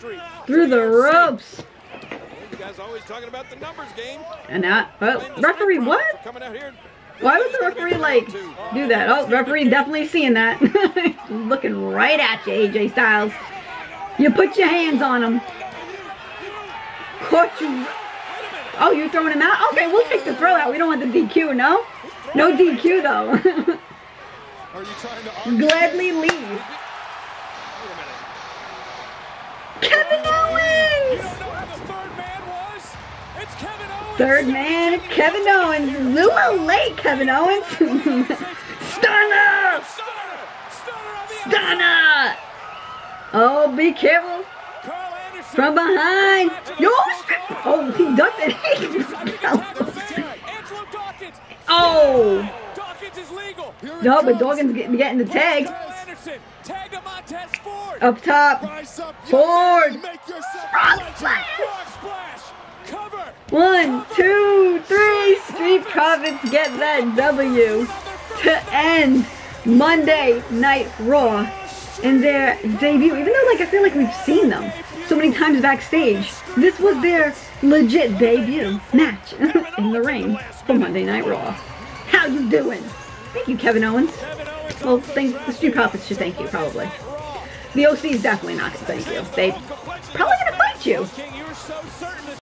Through the ropes. You guys always talking about the numbers game. And that, oh, referee, what? Why would the referee, like, do that? Oh, referee definitely seeing that. Looking right at you, AJ Styles. You put your hands on him. Caught you. Oh, you throwing him out? Okay, we'll take the throw out. We don't want the DQ, no? No DQ, though. Gladly leave. Kevin Owens! Third man, Kevin Owens. A little late, Kevin Owens. Stunner! Stunner! Oh, be careful. From behind. Yo! Oh, he ducked it. Oh! No, but Dawkins getting the tag. Up top. Forward. Frog splash. 1, 2, 3. Street Profits get that W to end Monday Night Raw in their debut. Even though, like, I feel like we've seen them so many times backstage, this was their legit debut match in the ring for Monday Night Raw. How you doing? Thank you, Kevin Owens. Well, the Street Profits should thank you, probably. The OC is definitely not going to thank you. They probably going to fight you.